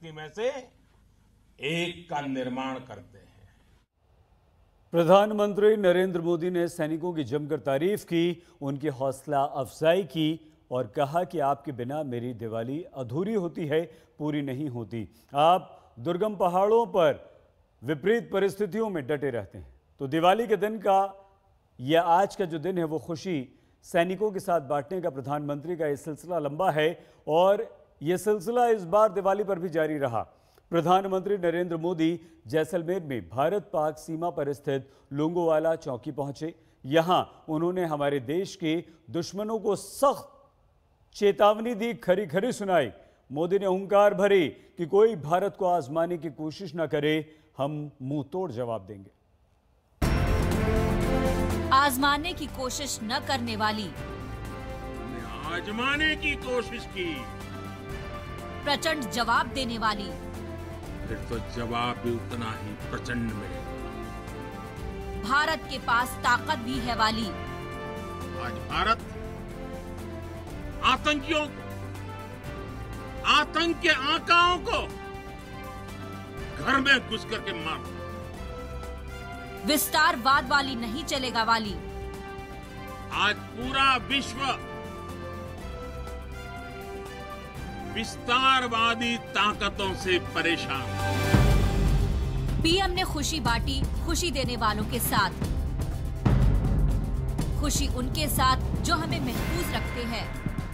शक्ति में से एक का निर्माण करते हैं। प्रधानमंत्री नरेंद्र मोदी ने सैनिकों की जमकर तारीफ की, उनकी हौसला अफजाई की और कहा कि आपके बिना मेरी दिवाली अधूरी होती है, पूरी नहीं होती। आप दुर्गम पहाड़ों पर विपरीत परिस्थितियों में डटे रहते हैं, तो दिवाली के दिन का यह आज का जो दिन है वो खुशी सैनिकों के साथ बांटने का प्रधानमंत्री का यह सिलसिला लंबा है और यह सिलसिला इस बार दिवाली पर भी जारी रहा। प्रधानमंत्री नरेंद्र मोदी जैसलमेर में भारत पाक सीमा पर स्थित लोंगोवाला चौकी पहुंचे। यहां उन्होंने हमारे देश के दुश्मनों को सख्त चेतावनी दी, खरी खरी सुनाई। मोदी ने हुंकार भरी कि कोई भारत को आजमाने की कोशिश न करे, हम मुंह तोड़ जवाब देंगे। आजमाने की कोशिश न करने वाली, आजमाने की कोशिश की, प्रचंड जवाब देने वाली, फिर तो जवाब भी उतना ही प्रचंड मिलेगा। भारत के पास ताकत भी है वाली। आज भारत आतंकियों को, आतंक के आकाओं को घर में घुस करके मार, विस्तारवाद वाली नहीं चलेगा वाली। आज पूरा विश्व विस्तारवादी ताकतों से परेशान। पीएम ने खुशी बांटी खुशी देने वालों के साथ, खुशी उनके साथ जो हमें महफूज रखते हैं।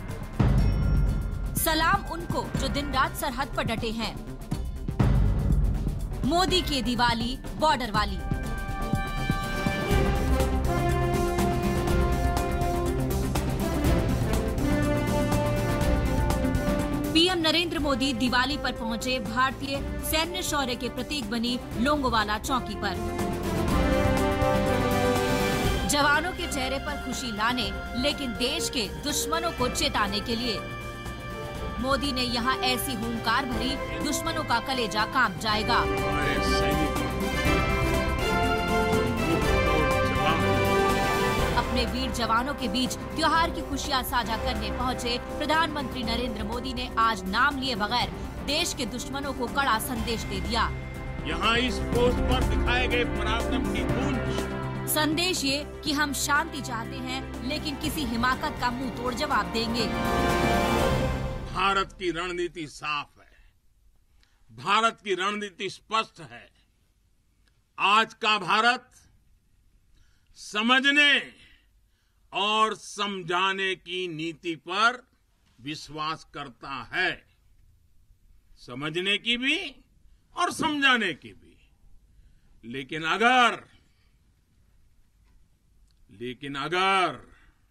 सलाम उनको जो दिन रात सरहद पर डटे हैं। मोदी की दिवाली बॉर्डर वाली। पीएम नरेंद्र मोदी दिवाली पर पहुंचे भारतीय सैन्य शौर्य के प्रतीक बनी लोंगोवाला चौकी पर। जवानों के चेहरे पर खुशी लाने, लेकिन देश के दुश्मनों को चेताने के लिए मोदी ने यहां ऐसी हुंकार भरी, दुश्मनों का कलेजा कांप जाएगा। अपने वीर जवानों के बीच त्योहार की खुशियां साझा करने पहुंचे प्रधानमंत्री नरेंद्र मोदी ने आज नाम लिए बगैर देश के दुश्मनों को कड़ा संदेश दे दिया। यहाँ इस पोस्ट पर दिखाए गए पराक्रम की गूंज। संदेश ये कि हम शांति चाहते हैं, लेकिन किसी हिमाकत का मुंह तोड़ जवाब देंगे। भारत की रणनीति साफ है, भारत की रणनीति स्पष्ट है। आज का भारत समझने और समझाने की नीति पर विश्वास करता है, समझने की भी और समझाने की भी। लेकिन अगर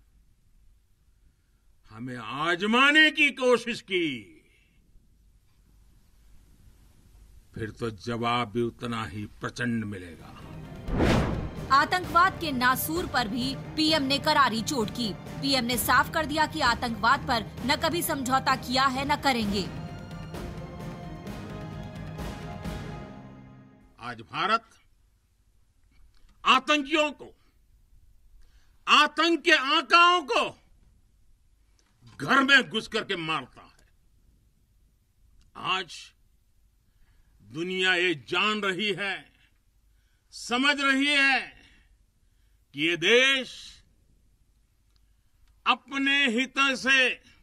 हमें आजमाने की कोशिश की, फिर तो जवाब भी उतना ही प्रचंड मिलेगा। आतंकवाद के नासूर पर भी पीएम ने करारी चोट की। पीएम ने साफ कर दिया कि आतंकवाद पर न कभी समझौता किया है न करेंगे। आज भारत आतंकियों को, आतंक के आकाओं को घर में घुस करके मारता है। आज दुनिया ये जान रही है, समझ रही है कि ये देश अपने हित से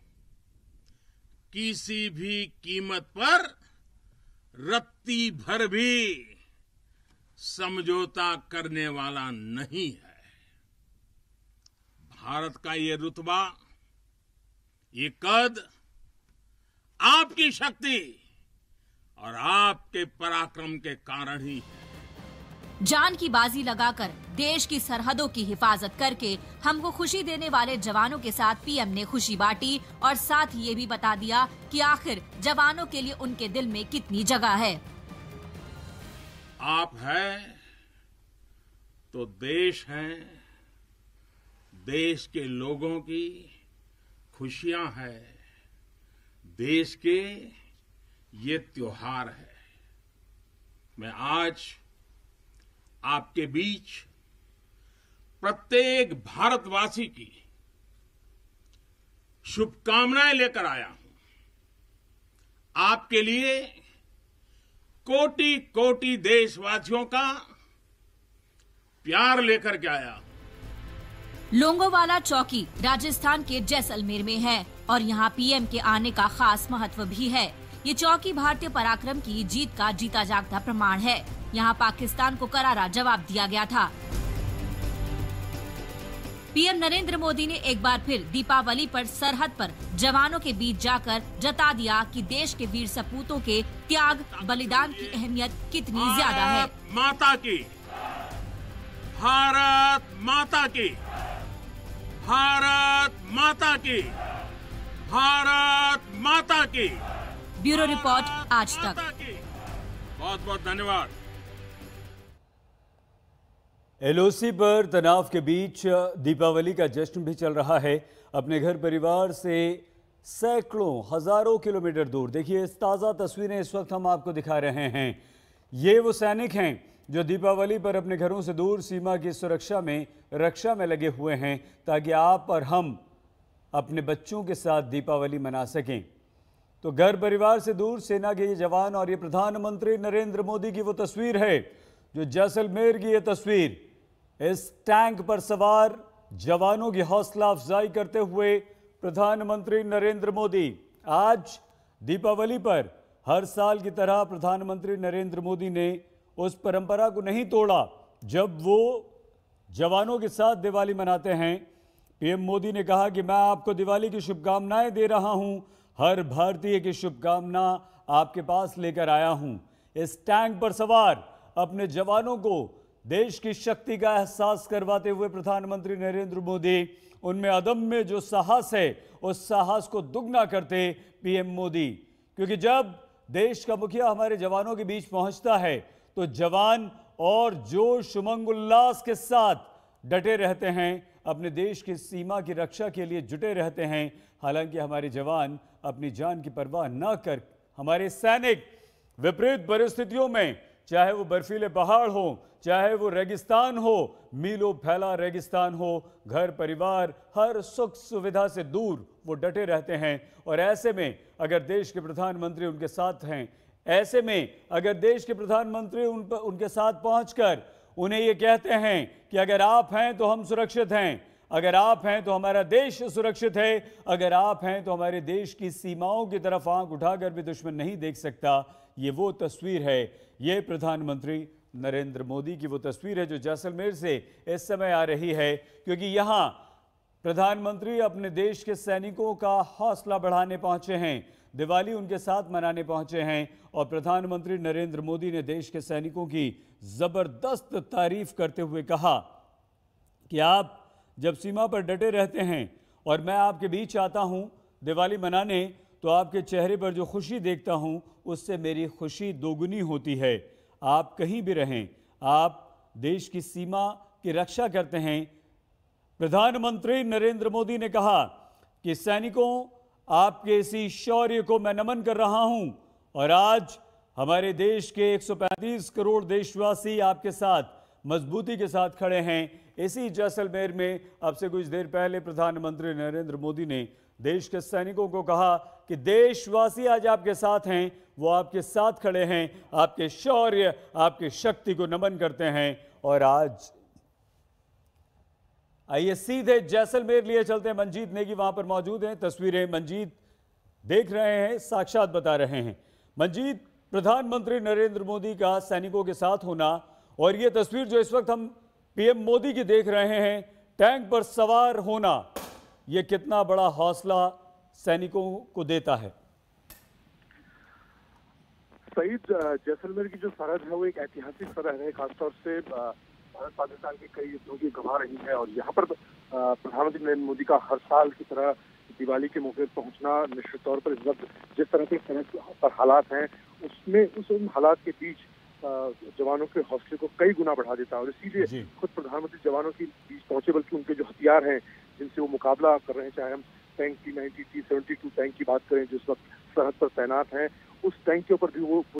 किसी भी कीमत पर रत्ती भर भी समझौता करने वाला नहीं है। भारत का ये रुतबा, ये कद आपकी शक्ति और आपके पराक्रम के कारण ही है। जान की बाजी लगाकर देश की सरहदों की हिफाजत करके हमको खुशी देने वाले जवानों के साथ पीएम ने खुशी बांटी और साथ ये भी बता दिया कि आखिर जवानों के लिए उनके दिल में कितनी जगह है। आप हैं तो देश है, देश के लोगों की खुशियां हैं, देश के ये त्योहार है। मैं आज आपके बीच प्रत्येक भारतवासी की शुभकामनाएं लेकर आया हूं। आपके लिए कोटि कोटि देशवासियों का प्यार लेकर के आया। लोंगोवाला चौकी राजस्थान के जैसलमेर में है और यहाँ पीएम के आने का खास महत्व भी है। ये चौकी भारतीय पराक्रम की जीत का जीता जागता प्रमाण है। यहाँ पाकिस्तान को करारा जवाब दिया गया था। पीएम नरेंद्र मोदी ने एक बार फिर दीपावली पर सरहद पर जवानों के बीच जाकर जता दिया कि देश के वीर सपूतों के त्याग बलिदान की अहमियत कितनी ज्यादा है। माता की, भारत माता की, भारत माता की, भारत माता की। ब्यूरो रिपोर्ट आज तक। बहुत बहुत धन्यवाद। एलओसी पर तनाव के बीच दीपावली का जश्न भी चल रहा है। अपने घर परिवार से सैकड़ों हजारों किलोमीटर दूर देखिए इस ताज़ा तस्वीरें इस वक्त हम आपको दिखा रहे हैं। ये वो सैनिक हैं जो दीपावली पर अपने घरों से दूर सीमा की सुरक्षा में रक्षा में लगे हुए हैं ताकि आप और हम अपने बच्चों के साथ दीपावली मना सकें। तो घर परिवार से दूर सेना के ये जवान और ये प्रधानमंत्री नरेंद्र मोदी की वो तस्वीर है जो जैसलमेर की ये तस्वीर इस टैंक पर सवार जवानों की हौसला अफजाई करते हुए प्रधानमंत्री नरेंद्र मोदी आज दीपावली पर हर साल की तरह प्रधानमंत्री नरेंद्र मोदी ने उस परंपरा को नहीं तोड़ा जब वो जवानों के साथ दिवाली मनाते हैं। पीएम मोदी ने कहा कि मैं आपको दिवाली की शुभकामनाएं दे रहा हूं, हर भारतीय की शुभकामना आपके पास लेकर आया हूं। इस टैंक पर सवार अपने जवानों को देश की शक्ति का एहसास करवाते हुए प्रधानमंत्री नरेंद्र मोदी उनमें अदम्य जो साहस है उस साहस को दुगना करते पीएम मोदी, क्योंकि जब देश का मुखिया हमारे जवानों के बीच पहुंचता है तो जवान और जोश उमंग उल्लास के साथ डटे रहते हैं, अपने देश की सीमा की रक्षा के लिए जुटे रहते हैं। हालांकि हमारे जवान अपनी जान की परवाह न कर हमारे सैनिक विपरीत परिस्थितियों में, चाहे वो बर्फीले पहाड़ हो, चाहे वो रेगिस्तान हो, मीलों फैला रेगिस्तान हो, घर परिवार हर सुख सुविधा से दूर वो डटे रहते हैं। और ऐसे में अगर देश के प्रधानमंत्री उनके साथ हैं, ऐसे में अगर देश के प्रधानमंत्री उनके साथ पहुंचकर उन्हें ये कहते हैं कि अगर आप हैं तो हम सुरक्षित हैं, अगर आप हैं तो हमारा देश सुरक्षित है, अगर आप हैं तो हमारे देश की सीमाओं की तरफ आंख उठाकर भी दुश्मन नहीं देख सकता। ये वो तस्वीर है, ये प्रधानमंत्री नरेंद्र मोदी की वो तस्वीर है जो जैसलमेर से इस समय आ रही है, क्योंकि यहाँ प्रधानमंत्री अपने देश के सैनिकों का हौसला बढ़ाने पहुंचे हैं, दिवाली उनके साथ मनाने पहुंचे हैं। और प्रधानमंत्री नरेंद्र मोदी ने देश के सैनिकों की जबरदस्त तारीफ करते हुए कहा कि आप जब सीमा पर डटे रहते हैं और मैं आपके बीच आता हूं दिवाली मनाने तो आपके चेहरे पर जो खुशी देखता हूं उससे मेरी खुशी दोगुनी होती है। आप कहीं भी रहें, आप देश की सीमा की रक्षा करते हैं। प्रधानमंत्री नरेंद्र मोदी ने कहा कि सैनिकों, आपके इसी शौर्य को मैं नमन कर रहा हूं और आज हमारे देश के 135 करोड़ देशवासी आपके साथ मजबूती के साथ खड़े हैं। इसी जैसलमेर में अब से कुछ देर पहले प्रधानमंत्री नरेंद्र मोदी ने देश के सैनिकों को कहा कि देशवासी आज आपके साथ हैं, वो आपके साथ खड़े हैं, आपके शौर्य, आपकी शक्ति को नमन करते हैं। और आज आइए सीधे जैसलमेर लिए चलते हैं। मंजीत नेगी वहां पर मौजूद हैं, तस्वीरें मंजीत देख रहे हैं, साक्षात बता रहे हैं। मंजीत, प्रधानमंत्री नरेंद्र मोदी का सैनिकों के साथ होना और ये तस्वीर जो इस वक्त हम पीएम मोदी की देख रहे हैं, टैंक पर सवार होना, ये कितना बड़ा हौसला सैनिकों को देता है? सईद, जैसलमेर की जो सरहद है वो एक ऐतिहासिक सरहद है, खासतौर से भारत पाकिस्तान के कई युद्धों की गवाह रही है। और यहाँ पर प्रधानमंत्री नरेंद्र मोदी का हर साल की तरह दिवाली के मौके पर पहुंचना निश्चित तौर पर इस वक्त जिस तरह के सरहद पर हालात हैं उन हालात के बीच जवानों के हौसले को कई गुना बढ़ा देता है। और इसीलिए खुद प्रधानमंत्री जवानों के बीच पहुंचे, बल्कि उनके जो हथियार हैं जिनसे वो मुकाबला कर रहे हैं, चाहे हम टैंक T-90 T-72 टैंक की बात करें जो इस वक्त सरहद पर तैनात हैं, उस टैंक के ऊपर भी वो